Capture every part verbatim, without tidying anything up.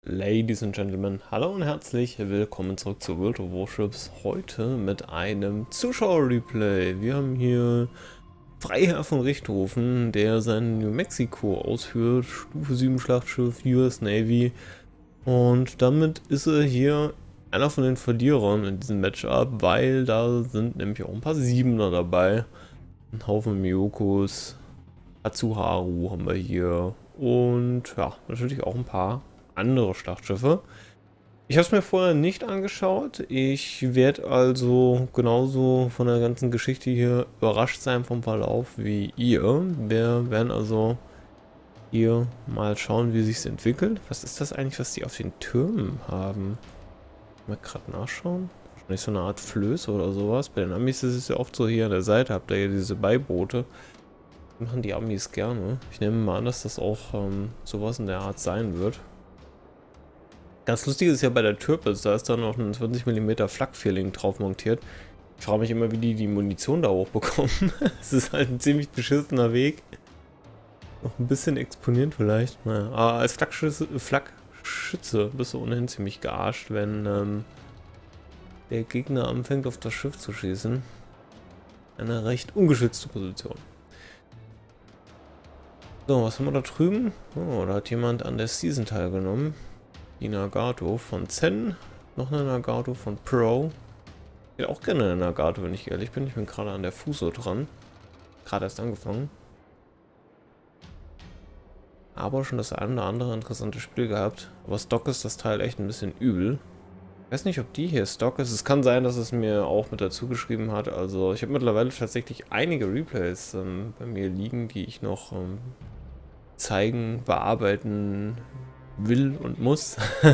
Ladies and Gentlemen, hallo und herzlich willkommen zurück zu World of Warships. Heute mit einem Zuschauer-Replay. Wir haben hier Freiherr von Richthofen, der sein New Mexico ausführt, Stufe sieben Schlachtschiff, U S Navy. Und damit ist er hier einer von den Verlierern in diesem Matchup, weil da sind nämlich auch ein paar Siebener dabei. Ein Haufen Myokos, Atsuharu haben wir hier und ja, natürlich auch ein paar andere Schlachtschiffe. Ich habe es mir vorher nicht angeschaut. Ich werde also genauso von der ganzen Geschichte hier überrascht sein vom Verlauf wie ihr. Wir werden also hier mal schauen, wie sich entwickelt. Was ist das eigentlich, was die auf den Türmen haben? Mal gerade nachschauen. Wahrscheinlich so eine Art Flöße oder sowas. Bei den Amis ist es ja oft so, hier an der Seite habt ihr ja diese Beiboote. Machen die Amis gerne. Ich nehme mal an, dass das auch ähm, sowas in der Art sein wird. Ganz lustig ist ja bei der Türpitz, da ist dann noch ein zwanzig Millimeter Flak-Feeling drauf montiert. Ich frage mich immer, wie die die Munition da hochbekommen. Es ist halt ein ziemlich beschissener Weg. Noch ein bisschen exponiert vielleicht. Naja, aber als Flakschütze, Flakschütze bist du ohnehin ziemlich gearscht, wenn ähm, der Gegner anfängt auf das Schiff zu schießen. Eine recht ungeschützte Position. So, was haben wir da drüben? Oh, da hat jemand an der Season teilgenommen. Die Nagato von Zen, noch eine Nagato von Pro. Ich hätte auch gerne eine Nagato, wenn ich ehrlich bin. Ich bin gerade an der Fuso dran. Gerade erst angefangen. Aber schon das eine oder andere interessante Spiel gehabt. Aber Stock ist das Teil echt ein bisschen übel. Ich weiß nicht, ob die hier Stock ist. Es kann sein, dass es mir auch mit dazu geschrieben hat. Also ich habe mittlerweile tatsächlich einige Replays ähm, bei mir liegen, die ich noch ähm, zeigen, bearbeiten will und muss.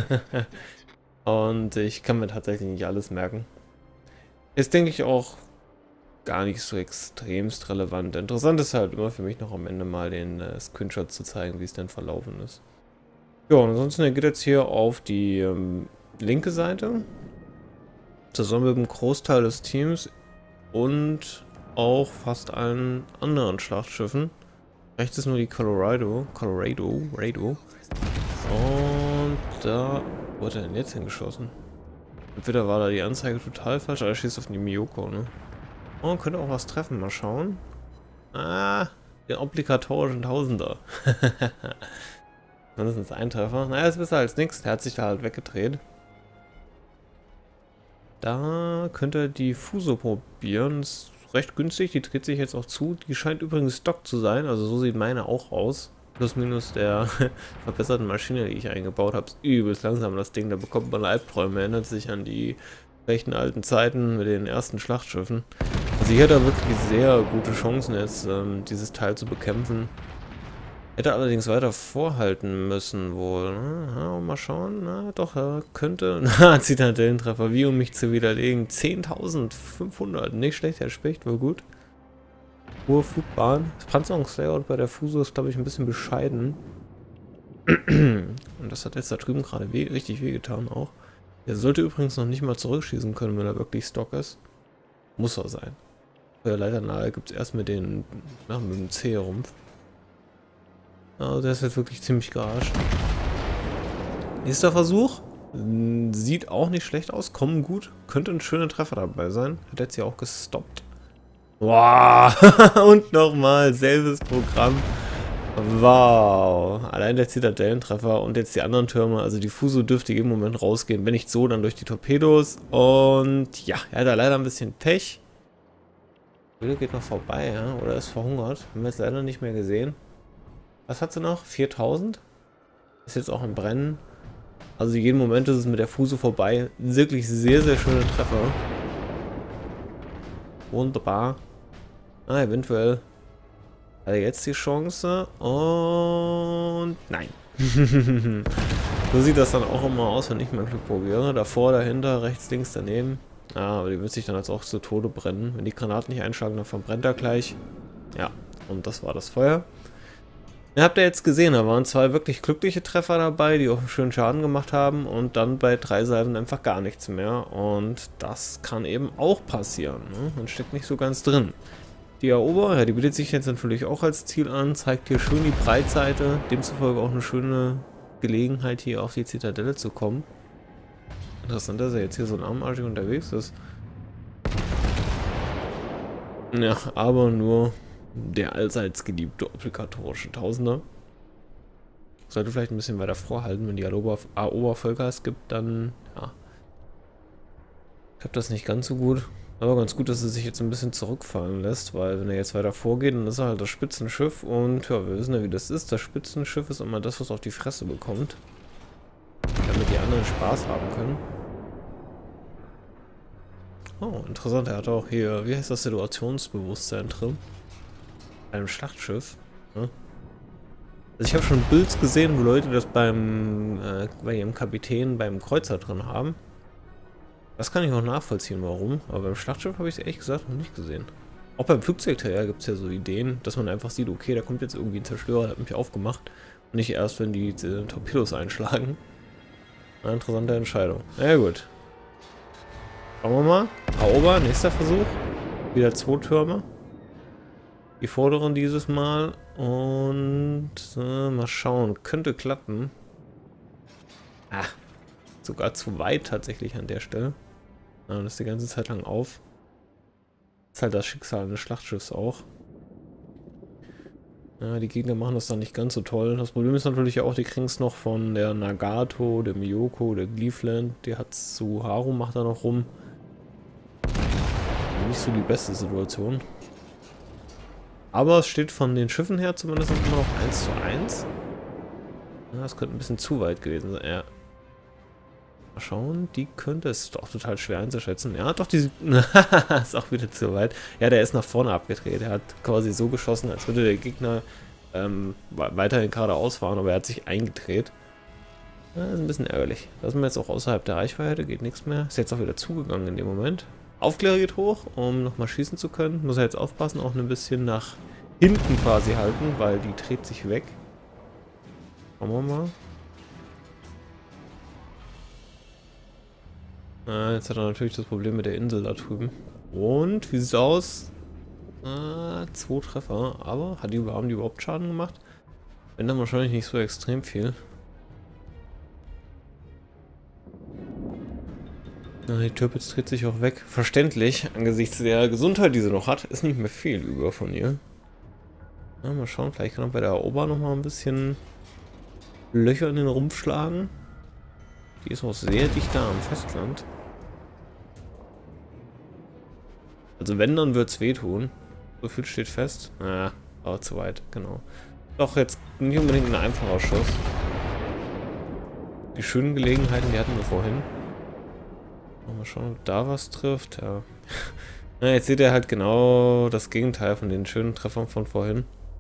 Und ich kann mir tatsächlich nicht alles merken. Ist, denke ich, auch gar nicht so extremst relevant. Interessant ist halt immer für mich noch am Ende mal den äh, Screenshot zu zeigen, wie es denn verlaufen ist. Ja, und ansonsten geht jetzt hier auf die ähm, linke Seite. Zusammen mit dem Großteil des Teams und auch fast allen anderen Schlachtschiffen. Rechts ist nur die Colorado. Colorado. Colorado. Und da wurde er denn jetzt hingeschossen? Entweder war da die Anzeige total falsch, oder er schießt auf die Myoko, ne? Oh, könnte auch was treffen, mal schauen. Ah, den obligatorischen Tausender. Mindestens ein Treffer. Naja, ist besser als nichts. Der hat sich da halt weggedreht. Da könnte er die Fuso probieren. Ist recht günstig, die dreht sich jetzt auch zu. Die scheint übrigens Stock zu sein, also so sieht meine auch aus. Plus minus der verbesserten Maschine, die ich eingebaut habe, ist übelst langsam das Ding, da bekommt man Albträume, erinnert sich an die rechten alten Zeiten mit den ersten Schlachtschiffen. Also hier hat er wirklich sehr gute Chancen jetzt, ähm, dieses Teil zu bekämpfen. Hätte allerdings weiter vorhalten müssen wohl. Na, mal schauen, na doch, er könnte. Na, Zitadellentreffer, wie um mich zu widerlegen. zehntausendfünfhundert, nicht schlecht, er spricht wohl gut. Hohe Flugbahn. Das Panzerungslayout bei der Fuso ist, glaube ich, ein bisschen bescheiden. Und das hat jetzt da drüben gerade weh, richtig wehgetan auch. Er sollte übrigens noch nicht mal zurückschießen können, wenn er wirklich Stock ist. Muss er sein. Äh, leider nahe gibt es erst mit den, na, mit dem C-Rumpf. Also der ist jetzt wirklich ziemlich gearscht. Nächster Versuch. Sieht auch nicht schlecht aus, kommen gut. Könnte ein schöner Treffer dabei sein. Hat jetzt hier auch gestoppt. Wow, und nochmal, selbes Programm. Wow, allein der Zitadellentreffer und jetzt die anderen Türme, also die Fuso dürfte jeden Moment rausgehen, wenn nicht so, dann durch die Torpedos. Und ja, er hat da leider ein bisschen Pech. Der geht noch vorbei, ja, oder ist verhungert. Haben wir jetzt leider nicht mehr gesehen. Was hat sie noch? viertausend? Ist jetzt auch im Brennen. Also jeden Moment ist es mit der Fuso vorbei. Wirklich sehr, sehr schöne Treffer. Wunderbar. Ah, eventuell hat er jetzt die Chance. Und nein. So sieht das dann auch immer aus, wenn ich mein Glück probiere. Davor, dahinter, rechts, links, daneben. Ja, aber die wird sich dann jetzt auch zu Tode brennen. Wenn die Granaten nicht einschlagen, dann verbrennt er gleich. Ja, und das war das Feuer. Ihr habt ja jetzt gesehen, da waren zwei wirklich glückliche Treffer dabei, die auch einen schönen Schaden gemacht haben und dann bei drei Salven einfach gar nichts mehr und das kann eben auch passieren, ne? Man steckt nicht so ganz drin. Die Eroberer, ja, die bietet sich jetzt natürlich auch als Ziel an, zeigt hier schön die Breitseite, demzufolge auch eine schöne Gelegenheit, hier auf die Zitadelle zu kommen. Interessant, dass er jetzt hier so lahmarschig unterwegs ist. Ja, aber nur der allseits geliebte obligatorische Tausender. Sollte vielleicht ein bisschen weiter vorhalten, wenn die Erobervölker es gibt, dann, ja. Ich glaube das nicht ganz so gut. Aber ganz gut, dass er sich jetzt ein bisschen zurückfallen lässt, weil wenn er jetzt weiter vorgeht, dann ist er halt das Spitzenschiff und ja, wir wissen ja, wie das ist. Das Spitzenschiff ist immer das, was auf die Fresse bekommt. Damit die anderen Spaß haben können. Oh, interessant, er hat auch hier, wie heißt das, Situationsbewusstsein drin. Bei einem Schlachtschiff. Ne? Also ich habe schon Builds gesehen, wo Leute das beim, äh, bei ihrem Kapitän beim Kreuzer drin haben. Das kann ich auch nachvollziehen, warum. Aber beim Schlachtschiff habe ich es ehrlich gesagt noch nicht gesehen. Auch beim Flugzeugträger gibt es ja so Ideen, dass man einfach sieht, okay, da kommt jetzt irgendwie ein Zerstörer, der hat mich aufgemacht. Und nicht erst, wenn die äh, Torpedos einschlagen. Eine interessante Entscheidung. Na ja, gut. Schauen wir mal. Erober, nächster Versuch. Wieder zwei Türme. Die vorderen dieses Mal. Und äh, mal schauen. Könnte klappen. Ah. Sogar zu weit tatsächlich an der Stelle. Ja, das ist die ganze Zeit lang auf. Das ist halt das Schicksal eines Schlachtschiffs auch. Ja, die Gegner machen das dann nicht ganz so toll. Das Problem ist natürlich auch, die kriegen es noch von der Nagato, der Miyoko, der Gleefland. Die hat zu Haru, macht da noch rum. Nicht so die beste Situation. Aber es steht von den Schiffen her zumindest immer noch eins zu eins. Ja, das könnte ein bisschen zu weit gewesen sein. Ja. Mal schauen, die könnte es doch total schwer einzuschätzen. Ja, doch, die ist auch wieder zu weit. Ja, der ist nach vorne abgedreht. Er hat quasi so geschossen, als würde der Gegner ähm, weiterhin geradeaus fahren, aber er hat sich eingedreht. Ja, ist ein bisschen ärgerlich. Da sind wir jetzt auch außerhalb der Reichweite, geht nichts mehr. Ist jetzt auch wieder zugegangen in dem Moment. Aufklärer geht hoch, um nochmal schießen zu können. Muss er jetzt aufpassen, auch ein bisschen nach hinten quasi halten, weil die dreht sich weg. Schauen wir mal. Ah, jetzt hat er natürlich das Problem mit der Insel da drüben. Und, wie sieht's aus? Ah, zwei Treffer. Aber hat die, haben die überhaupt Schaden gemacht? Wenn dann wahrscheinlich nicht so extrem viel. Na, die Türpitz dreht sich auch weg. Verständlich, angesichts der Gesundheit, die sie noch hat, ist nicht mehr viel über von ihr. Na, mal schauen, vielleicht kann er bei der Erober noch mal ein bisschen Löcher in den Rumpf schlagen. Die ist auch sehr dicht da am Festland. Also wenn, dann wird es wehtun. So viel steht fest. Ah, aber zu weit, genau. Doch, jetzt nicht unbedingt ein einfacher Schuss. Die schönen Gelegenheiten, die hatten wir vorhin. Mal schauen, ob da was trifft. Ja. Na, jetzt seht ihr halt genau das Gegenteil von den schönen Treffern von vorhin.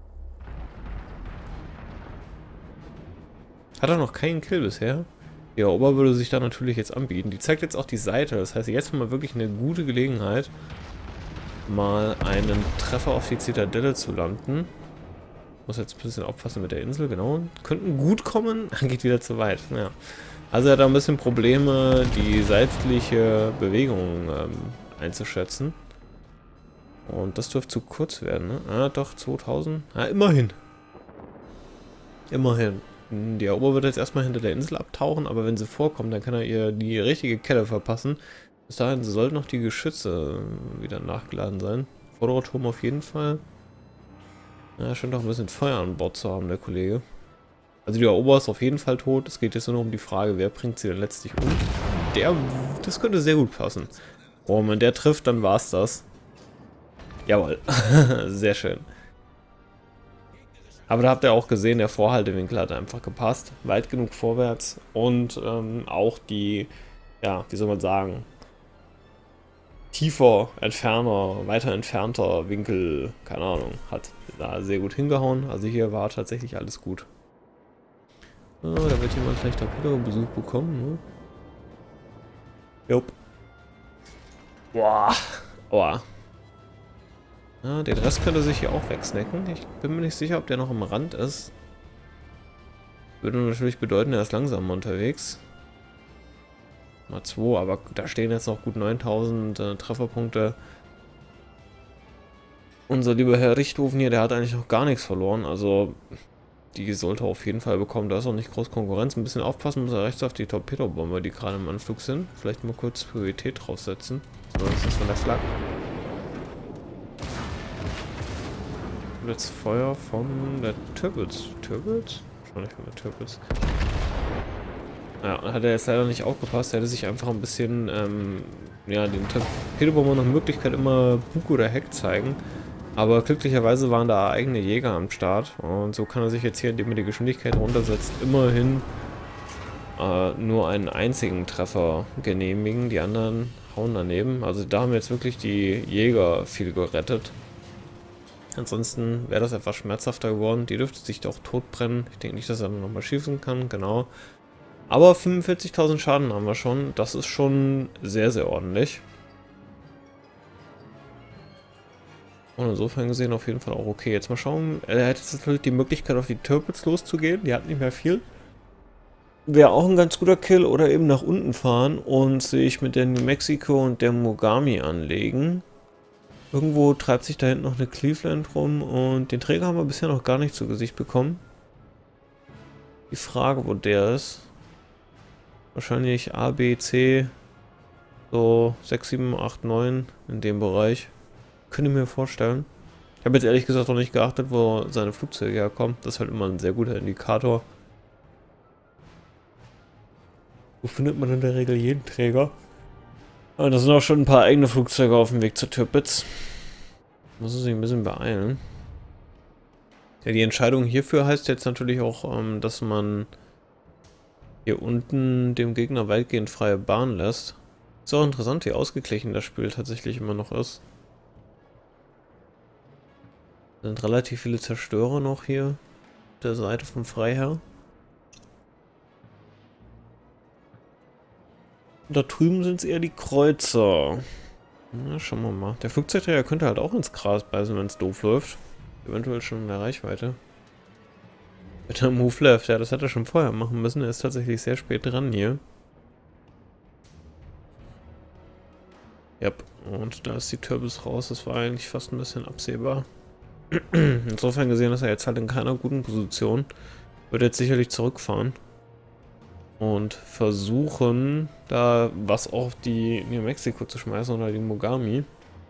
Hat er noch keinen Kill bisher? Die Erober würde sich da natürlich jetzt anbieten. Die zeigt jetzt auch die Seite. Das heißt, jetzt haben wir wirklich eine gute Gelegenheit, mal einen Treffer auf die Zitadelle zu landen. Muss jetzt ein bisschen aufpassen mit der Insel, genau. Könnten gut kommen, geht wieder zu weit. Ja. Also er hat da ein bisschen Probleme, die seitliche Bewegung ähm, einzuschätzen. Und das dürfte zu kurz werden, ne? Ah, doch, zweitausend. Ah, immerhin. Immerhin. Die Erober wird jetzt erstmal hinter der Insel abtauchen, aber wenn sie vorkommt, dann kann er ihr die richtige Kette verpassen. Bis dahin sollten noch die Geschütze wieder nachgeladen sein. Vorderer Turm auf jeden Fall. Ja, er scheint auch ein bisschen Feuer an Bord zu haben, der Kollege. Also die Erober ist auf jeden Fall tot. Es geht jetzt nur noch um die Frage, wer bringt sie denn letztlich um. Der, das könnte sehr gut passen. Oh, wenn der trifft, dann war's das. Jawohl. Sehr schön. Aber da habt ihr auch gesehen, der Vorhaltewinkel hat einfach gepasst. Weit genug vorwärts. Und ähm, auch die, ja, wie soll man sagen, tiefer, entferner, weiter entfernter Winkel, keine Ahnung, hat da sehr gut hingehauen. Also hier war tatsächlich alles gut. Oh, da wird jemand vielleicht Torpedo-Besuch bekommen, ne? Jupp. Boah. Boah. Ja, den Rest könnte sich hier auch wegsnacken. Ich bin mir nicht sicher, ob der noch am Rand ist. Würde natürlich bedeuten, er ist langsam unterwegs. Mal zwei, aber da stehen jetzt noch gut neuntausend äh, Trefferpunkte. Unser lieber Herr Richthofen hier, der hat eigentlich noch gar nichts verloren. Also die sollte er auf jeden Fall bekommen. Da ist auch nicht groß Konkurrenz. Ein bisschen aufpassen muss er rechts auf die Torpedobomber, die gerade im Anflug sind. Vielleicht mal kurz Priorität draufsetzen. So, das ist von der Flak. Jetzt Feuer von der Turbulence. Turbulence? Wahrscheinlich von der Turbulence. Ja, hat er jetzt leider nicht aufgepasst. Er hätte sich einfach ein bisschen, ähm, ja, den Torpedobomber nach Möglichkeit immer Bug oder Heck zeigen. Aber glücklicherweise waren da eigene Jäger am Start. Und so kann er sich jetzt hier, indem er die Geschwindigkeit runtersetzt, immerhin äh, nur einen einzigen Treffer genehmigen. Die anderen hauen daneben. Also da haben jetzt wirklich die Jäger viel gerettet. Ansonsten wäre das etwas schmerzhafter geworden. Die dürfte sich doch totbrennen. Ich denke nicht, dass er nochmal schießen kann. Genau. Aber fünfundvierzigtausend Schaden haben wir schon. Das ist schon sehr, sehr ordentlich. Und insofern gesehen auf jeden Fall auch okay. Jetzt mal schauen. Er hat jetzt natürlich die Möglichkeit, auf die Turbulence loszugehen. Die hat nicht mehr viel. Wäre auch ein ganz guter Kill. Oder eben nach unten fahren und sich mit der New Mexico und der Mogami anlegen. Irgendwo treibt sich da hinten noch eine Cleveland rum und den Träger haben wir bisher noch gar nicht zu Gesicht bekommen. Die Frage, wo der ist. Wahrscheinlich A, B, C, so sechs, sieben, acht, neun in dem Bereich. Könnte ich mir vorstellen. Ich habe jetzt ehrlich gesagt noch nicht geachtet, wo seine Flugzeuge herkommen. Das ist halt immer ein sehr guter Indikator. Wo findet man in der Regel jeden Träger? Und da sind auch schon ein paar eigene Flugzeuge auf dem Weg zur Tirpitz. Muss sich ein bisschen beeilen. Ja, die Entscheidung hierfür heißt jetzt natürlich auch, ähm, dass man hier unten dem Gegner weitgehend freie Bahn lässt. Ist auch interessant, wie ausgeglichen das Spiel tatsächlich immer noch ist. Es sind relativ viele Zerstörer noch hier auf der Seite vom Freiherr. Da drüben sind es eher die Kreuzer. Na, schauen wir mal. Der Flugzeugträger könnte halt auch ins Gras beißen, wenn es doof läuft. Eventuell schon in der Reichweite. Mit der Move Left, ja, das hätte er schon vorher machen müssen. Er ist tatsächlich sehr spät dran hier. Ja, und da ist die Turbis raus. Das war eigentlich fast ein bisschen absehbar. Insofern gesehen ist er jetzt halt in keiner guten Position. Wird jetzt sicherlich zurückfahren. Und versuchen, da was auf die New Mexico zu schmeißen oder die Mogami.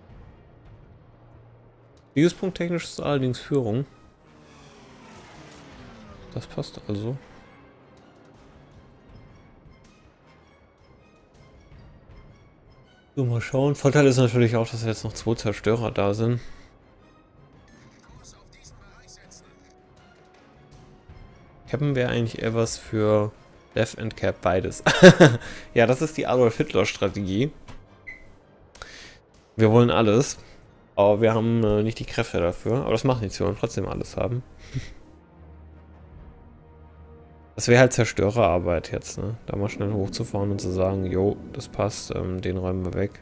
Siegespunkt technisch ist allerdings Führung. Das passt also. So, mal schauen. Vorteil ist natürlich auch, dass jetzt noch zwei Zerstörer da sind. Cappen wäre eigentlich eher was für Death and Cap, beides. Ja, das ist die Adolf Hitler Strategie. Wir wollen alles, aber wir haben äh, nicht die Kräfte dafür. Aber das macht nichts, wir wollen trotzdem alles haben. Das wäre halt Zerstörerarbeit jetzt, ne? Da mal schnell hochzufahren und zu sagen, jo, das passt, ähm, den räumen wir weg.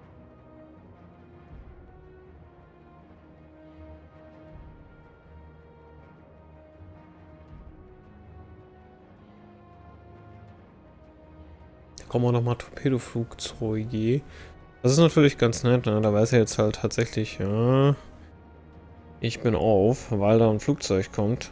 Kommen wir nochmal Torpedoflugzeuge. Das ist natürlich ganz nett, ne? Da weiß er jetzt halt tatsächlich, ja, ich bin auf, weil da ein Flugzeug kommt.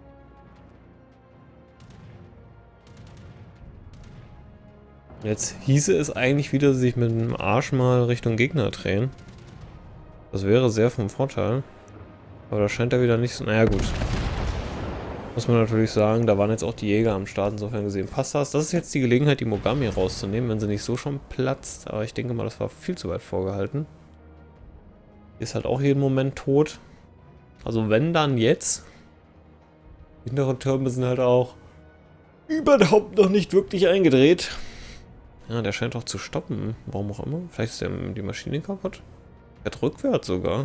Jetzt hieße es eigentlich wieder, sich mit dem Arsch mal Richtung Gegner drehen. Das wäre sehr vom Vorteil. Aber da scheint er wieder nicht so, naja gut. Muss man natürlich sagen, da waren jetzt auch die Jäger am Start, insofern gesehen passt das. Das ist jetzt die Gelegenheit, die Mogami rauszunehmen, wenn sie nicht so schon platzt. Aber ich denke mal, das war viel zu weit vorgehalten. Die ist halt auch jeden Moment tot. Also wenn, dann jetzt. Die hinteren Türme sind halt auch überhaupt noch nicht wirklich eingedreht. Ja, der scheint auch zu stoppen. Warum auch immer. Vielleicht ist der, die Maschine kaputt. Der hat rückwärts sogar.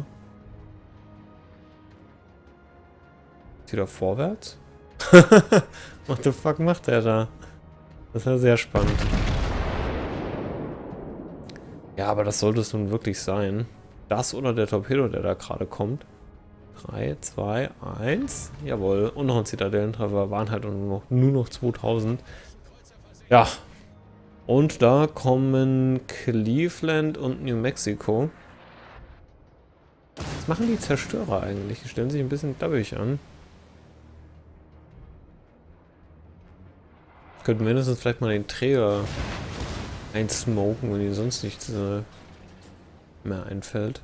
Ist wieder vorwärts? What the fuck macht der da? Das ist ja sehr spannend. Ja, aber das sollte es nun wirklich sein. Das oder der Torpedo, der da gerade kommt. drei, zwei, eins. Jawohl. Und noch ein Zitadellentreffer. Waren halt nur noch, nur noch zweitausend. Ja. Und da kommen Cleveland und New Mexico. Was machen die Zerstörer eigentlich? Die stellen sich ein bisschen dabbig an. Könnten mindestens vielleicht mal den Träger einsmoken, wenn ihnen sonst nichts äh, mehr einfällt.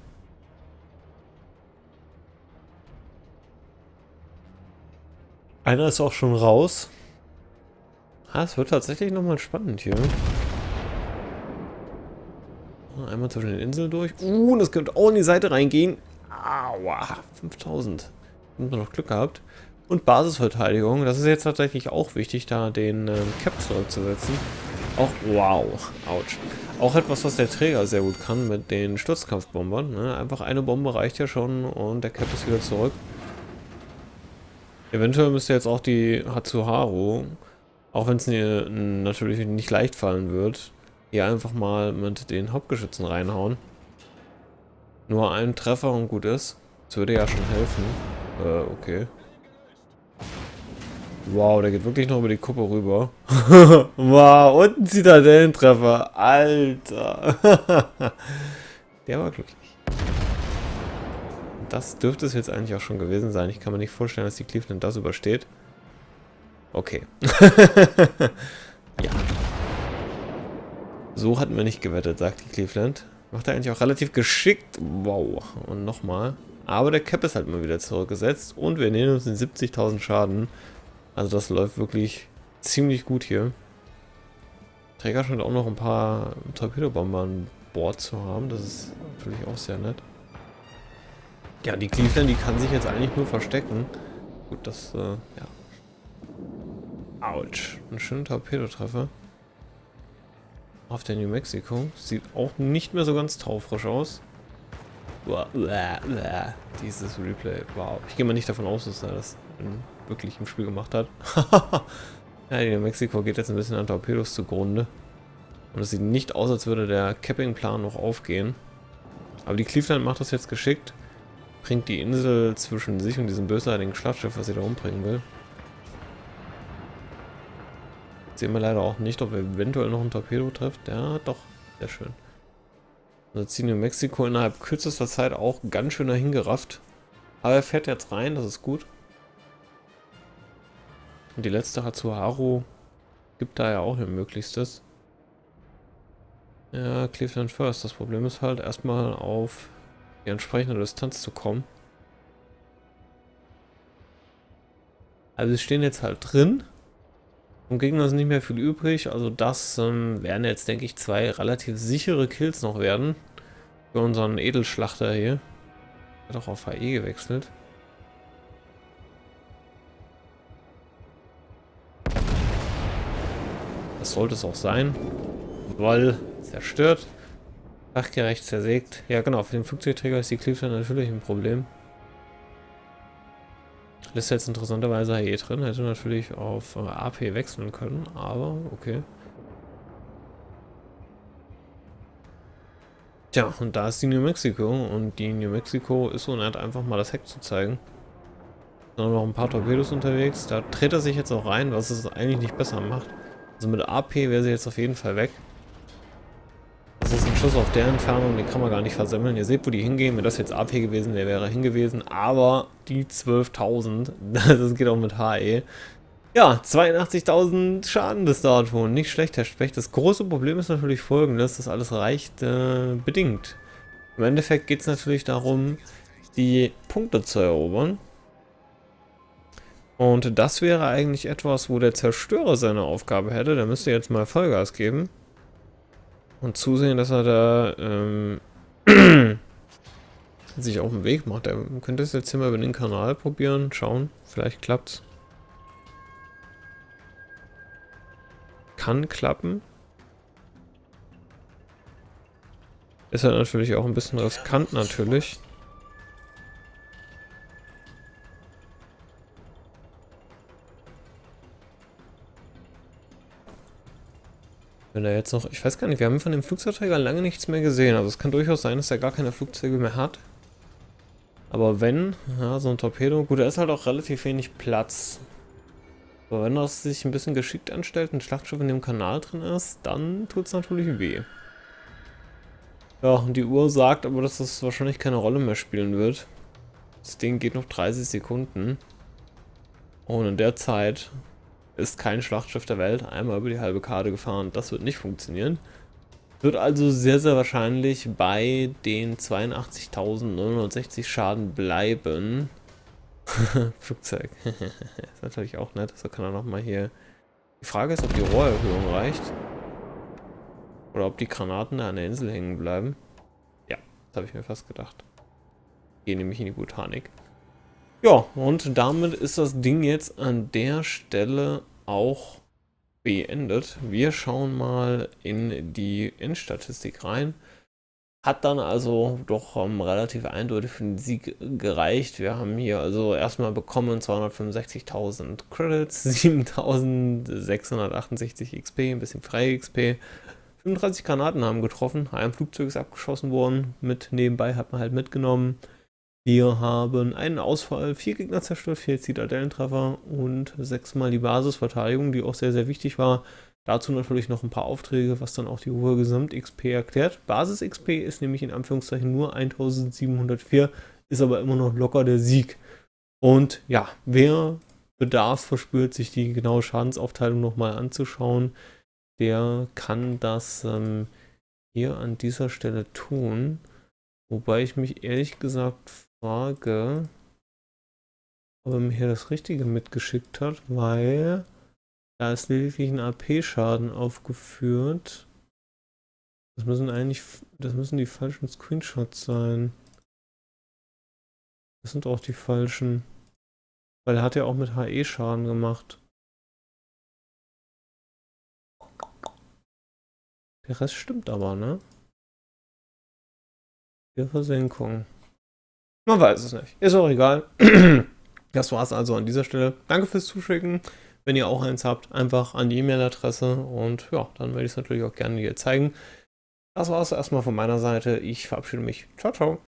Einer ist auch schon raus. Ah, es wird tatsächlich nochmal spannend hier. Einmal zwischen den Inseln durch. Uh, das könnte auch in die Seite reingehen. Aua, fünftausend. Haben wir noch Glück gehabt. Und Basisverteidigung. Das ist jetzt tatsächlich auch wichtig, da den ähm, Cap zurückzusetzen. Auch, wow, ouch. Auch etwas, was der Träger sehr gut kann mit den Sturzkampfbombern. Ne? Einfach eine Bombe reicht ja schon und der Cap ist wieder zurück. Eventuell müsste jetzt auch die Hatsuharu, auch wenn es mir natürlich nicht leicht fallen wird, hier einfach mal mit den Hauptgeschützen reinhauen. Nur ein Treffer und gut ist. Das würde ja schon helfen. Äh, okay. Wow, der geht wirklich noch über die Kuppe rüber. Wow, und ein Zitadellentreffer. Alter. Der war glücklich. Das dürfte es jetzt eigentlich auch schon gewesen sein. Ich kann mir nicht vorstellen, dass die Cleveland das übersteht. Okay. Ja. So hatten wir nicht gewettet, sagt die Cleveland. Macht er eigentlich auch relativ geschickt. Wow. Und nochmal. Aber der Cap ist halt mal wieder zurückgesetzt. Und wir nehmen uns den siebzigtausend Schaden. Also das läuft wirklich ziemlich gut hier. Träger scheint auch noch ein paar Torpedobomber an Bord zu haben. Das ist natürlich auch sehr nett. Ja, die Cleveland, die kann sich jetzt eigentlich nur verstecken. Gut, das, äh, ja. Autsch. Ein schöner Torpedotreffer. Auf der New Mexico. Sieht auch nicht mehr so ganz taufrisch aus. Uah, uah, uah. Dieses Replay. Wow. Ich gehe mal nicht davon aus, dass er das wirklich im Spiel gemacht hat. Ja, die New Mexico geht jetzt ein bisschen an Torpedos zugrunde. Und es sieht nicht aus, als würde der Capping-Plan noch aufgehen. Aber die Cleveland macht das jetzt geschickt. Bringt die Insel zwischen sich und diesem bösartigen Schlachtschiff, was sie da umbringen will. Sehen wir leider auch nicht, ob er eventuell noch ein Torpedo trifft. Ja, doch. Sehr schön. Also zieht New Mexico innerhalb kürzester Zeit auch ganz schön dahin gerafft. Aber er fährt jetzt rein, das ist gut. Und die letzte Hatsuharu gibt da ja auch ihr Möglichstes. Ja, Cleveland First. Das Problem ist halt, erstmal auf die entsprechende Distanz zu kommen. Also sie stehen jetzt halt drin. Vom Gegner ist nicht mehr viel übrig. Also das ähm, werden jetzt, denke ich, zwei relativ sichere Kills noch werden. Für unseren Edelschlachter hier. Hat auch auf H E gewechselt. Das sollte es auch sein. Weil zerstört. Fachgerecht zersägt. Ja genau, für den Flugzeugträger ist die Cleveland natürlich ein Problem. Lässt jetzt interessanterweise H E drin. Hätte natürlich auf A P wechseln können, aber okay. Tja, und da ist die New Mexico. Und die New Mexico ist so nett, einfach mal das Heck zu zeigen. Da sind noch ein paar Torpedos unterwegs. Da dreht er sich jetzt auch rein, was es eigentlich nicht besser macht. Also mit A P wäre sie jetzt auf jeden Fall weg. Das ist ein Schuss auf der Entfernung, den kann man gar nicht versemmeln. Ihr seht, wo die hingehen. Wenn das jetzt A P gewesen wäre, wäre er hingewiesen. Aber die zwölftausend, das geht auch mit H E. Ja, zweiundachtzigtausend Schaden bis dato. Nicht schlecht, Herr Specht. Das große Problem ist natürlich folgendes, das alles reicht äh, bedingt. Im Endeffekt geht es natürlich darum, die Punkte zu erobern. Und das wäre eigentlich etwas, wo der Zerstörer seine Aufgabe hätte. Der müsste jetzt mal Vollgas geben. Und zusehen, dass er da ähm, sich auf den Weg macht. Er könnte es jetzt hier mal über den Kanal probieren. Schauen, vielleicht klappt's. Kann klappen. Ist halt natürlich auch ein bisschen riskant natürlich. Wenn er jetzt noch, ich weiß gar nicht, wir haben von dem Flugzeugträger lange nichts mehr gesehen. Also es kann durchaus sein, dass er gar keine Flugzeuge mehr hat. Aber wenn, ja, so ein Torpedo, gut, da ist halt auch relativ wenig Platz. Aber wenn das sich ein bisschen geschickt anstellt, ein Schlachtschiff in dem Kanal drin ist, dann tut es natürlich weh. Ja, und die Uhr sagt aber, dass das wahrscheinlich keine Rolle mehr spielen wird. Das Ding geht noch dreißig Sekunden. Und in der Zeit ist kein Schlachtschiff der Welt, einmal über die halbe Karte gefahren, das wird nicht funktionieren. Wird also sehr, sehr wahrscheinlich bei den zweiundachtzigtausendneunhundertsechzig Schaden bleiben. Flugzeug. Ist natürlich auch nett, so kann er nochmal hier... Die Frage ist, ob die Rohrerhöhung reicht. Oder ob die Granaten da an der Insel hängen bleiben. Ja, das habe ich mir fast gedacht. Gehe nämlich in die Botanik. Ja, und damit ist das Ding jetzt an der Stelle auch beendet. Wir schauen mal in die Endstatistik rein. Hat dann also doch um, relativ eindeutig für den Sieg gereicht. Wir haben hier also erstmal bekommen zweihundertfünfundsechzigtausend Credits, siebentausendsechshundertachtundsechzig X P, ein bisschen freie X P. fünfunddreißig Granaten haben getroffen, ein Flugzeug ist abgeschossen worden, mit nebenbei hat man halt mitgenommen. Wir haben einen Ausfall, vier Gegner zerstört, vier Zitadellentreffer und sechsmal die Basisverteidigung, die auch sehr, sehr wichtig war. Dazu natürlich noch ein paar Aufträge, was dann auch die hohe Gesamt-X P erklärt. Basis-X P ist nämlich in Anführungszeichen nur eintausendsiebenhundertvier, ist aber immer noch locker der Sieg. Und ja, wer Bedarf verspürt, sich die genaue Schadensaufteilung nochmal anzuschauen, der kann das ähm, hier an dieser Stelle tun. Wobei ich mich ehrlich gesagt frage, ob er mir hier das Richtige mitgeschickt hat, weil da ist lediglich ein A P-Schaden aufgeführt. Das müssen eigentlich, das müssen die falschen Screenshots sein. Das sind auch die falschen. Weil er hat ja auch mit H E-Schaden gemacht. Der Rest stimmt aber, ne? Der Versenkung. Man weiß es nicht. Ist auch egal. Das war es also an dieser Stelle. Danke fürs Zuschicken. Wenn ihr auch eins habt, einfach an die E-Mail-Adresse und ja, dann werde ich es natürlich auch gerne dir zeigen. Das war es erstmal von meiner Seite. Ich verabschiede mich. Ciao, ciao.